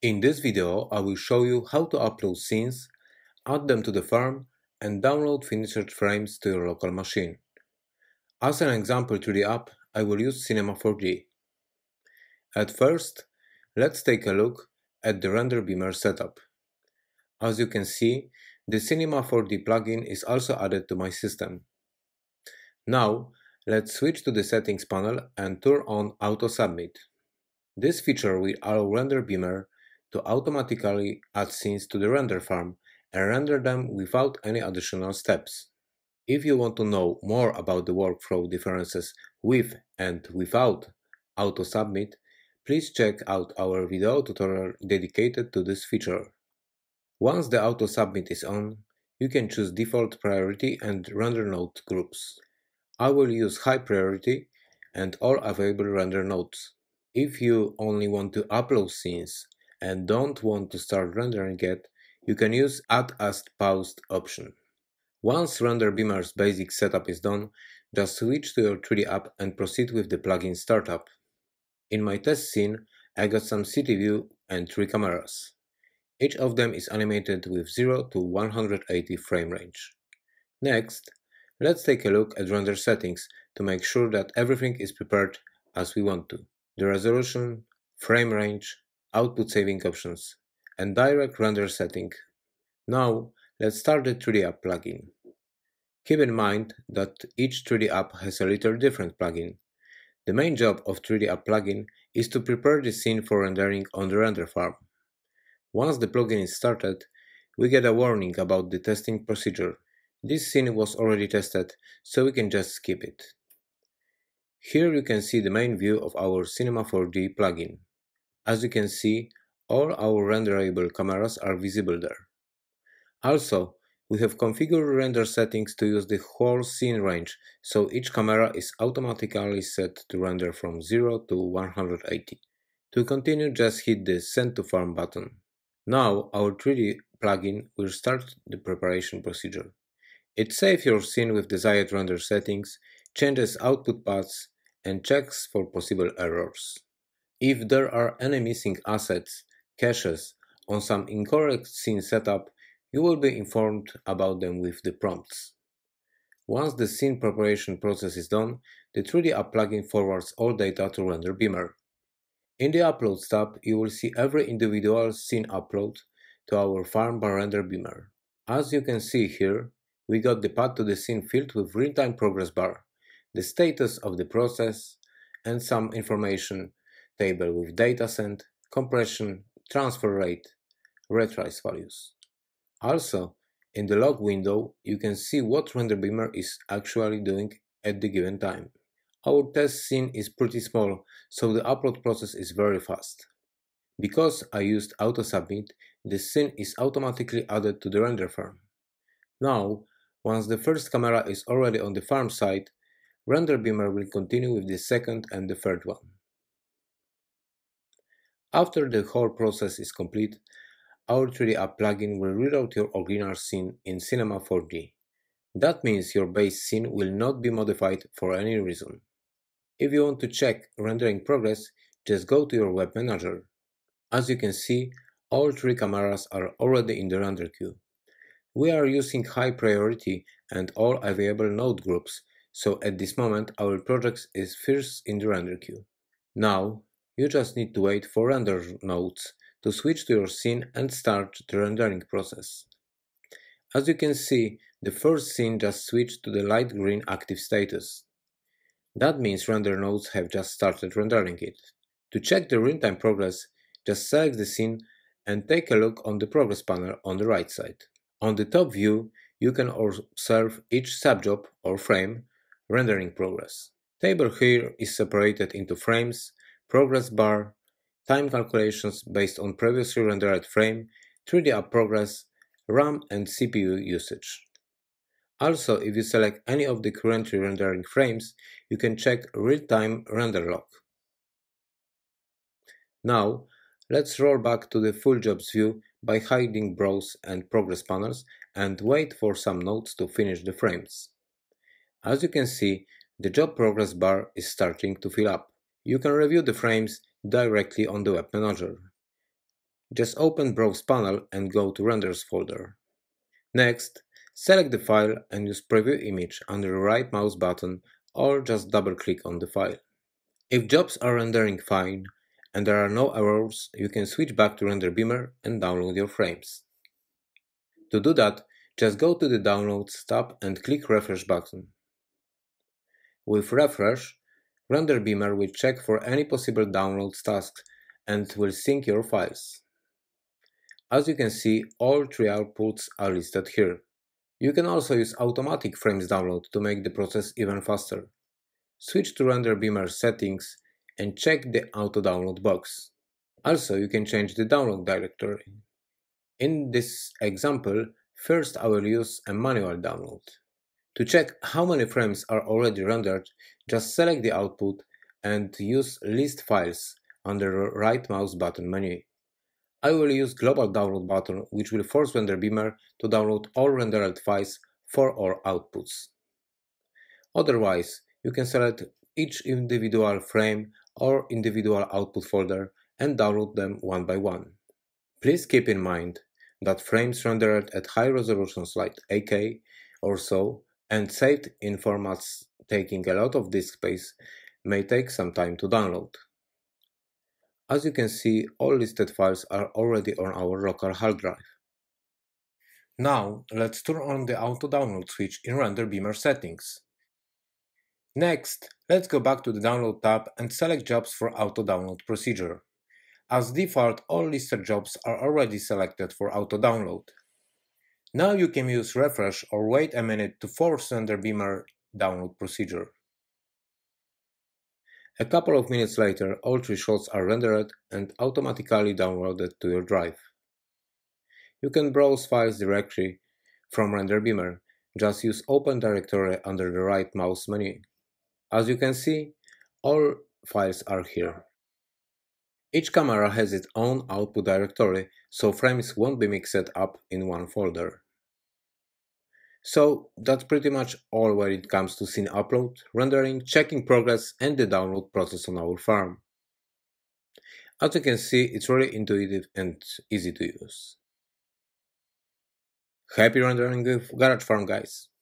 In this video, I will show you how to upload scenes, add them to the farm, and download finished frames to your local machine. As an example 3D app, I will use Cinema 4D. At first, let's take a look at the renderBeamer setup. As you can see, the Cinema 4D plugin is also added to my system. Now, let's switch to the settings panel and turn on Auto Submit. This feature will allow renderBeamer to automatically add scenes to the render farm and render them without any additional steps. If you want to know more about the workflow differences with and without Auto Submit, please check out our video tutorial dedicated to this feature. Once the Auto Submit is on, you can choose default priority and render node groups. I will use high priority and all available render nodes. If you only want to upload scenes and don't want to start rendering yet, you can use Add as Paused option. Once renderBeamer's basic setup is done, just switch to your 3D app and proceed with the plugin startup. In my test scene, I got some city view and 3 cameras. Each of them is animated with 0 to 180 frame range. Next, let's take a look at render settings to make sure that everything is prepared as we want to. The resolution, frame range, output saving options, and direct render setting. Now, let's start the 3D app plugin. Keep in mind that each 3D app has a little different plugin. The main job of 3D app plugin is to prepare the scene for rendering on the render farm. Once the plugin is started, we get a warning about the testing procedure. This scene was already tested, so we can just skip it. Here you can see the main view of our Cinema 4D plugin. As you can see, all our renderable cameras are visible there. Also, we have configured render settings to use the whole scene range, so each camera is automatically set to render from 0 to 180. To continue, just hit the Send to Farm button. Now, our 3D plugin will start the preparation procedure. It saves your scene with desired render settings, changes output paths, and checks for possible errors. If there are any missing assets, caches, on some incorrect scene setup, you will be informed about them with the prompts. Once the scene preparation process is done, the 3D app plugin forwards all data to renderBeamer. In the Uploads tab, you will see every individual scene upload to our farm by renderBeamer. As you can see here, we got the path to the scene filled with real-time progress bar, the status of the process, and some information table with data sent, compression, transfer rate, retries values. Also, in the log window, you can see what renderBeamer is actually doing at the given time. Our test scene is pretty small, so the upload process is very fast. Because I used Auto Submit, the scene is automatically added to the render farm. Now, once the first camera is already on the farm side, renderBeamer will continue with the second and the third one. After the whole process is complete, our 3D app plugin will reroute your original scene in Cinema 4D. That means your base scene will not be modified for any reason. If you want to check rendering progress, just go to your web manager. As you can see, all 3 cameras are already in the render queue. We are using high priority and all available node groups, so at this moment our project is first in the render queue. Now, you just need to wait for render nodes to switch to your scene and start the rendering process. As you can see, the first scene just switched to the light green active status. That means render nodes have just started rendering it. To check the real-time progress, just select the scene and take a look on the progress panel on the right side. On the top view, you can observe each subjob or frame rendering progress. Table here is separated into frames, progress bar, time calculations based on previously rendered frame, 3D app progress, RAM and CPU usage. Also, if you select any of the currently rendering frames, you can check real-time render log. Now, let's roll back to the full jobs view by hiding browse and progress panels and wait for some nodes to finish the frames. As you can see, the job progress bar is starting to fill up. You can review the frames directly on the web manager. Just open Browse panel and go to Renders folder. Next, select the file and use Preview Image under the right mouse button or just double-click on the file. If jobs are rendering fine and there are no errors, you can switch back to renderBeamer and download your frames. To do that, just go to the Downloads tab and click Refresh button. With Refresh, renderBeamer will check for any possible downloads tasks and will sync your files. As you can see, all three outputs are listed here. You can also use automatic frames download to make the process even faster. Switch to renderBeamer settings and check the auto download box. Also, you can change the download directory. In this example, first I will use a manual download. To check how many frames are already rendered, just select the output and use List Files under the right mouse button menu. I will use Global Download button, which will force renderBeamer to download all rendered files for all outputs. Otherwise, you can select each individual frame or individual output folder and download them one by one. Please keep in mind that frames rendered at high resolutions like 8K or so and saved in formats taking a lot of disk space may take some time to download. As you can see, all listed files are already on our local hard drive. Now, let's turn on the auto download switch in renderBeamer settings. Next, let's go back to the Download tab and select Jobs for auto download procedure. As default, all listed jobs are already selected for auto download. Now you can use Refresh or wait a minute to force renderBeamer download procedure. A couple of minutes later, all three shots are rendered and automatically downloaded to your drive. You can browse files directly from renderBeamer. Just use Open Directory under the right mouse menu. As you can see, all files are here. Each camera has its own output directory, so frames won't be mixed up in one folder. So that's pretty much all when it comes to scene upload, rendering, checking progress, and the download process on our farm. As you can see, it's really intuitive and easy to use. Happy rendering with GarageFarm, guys!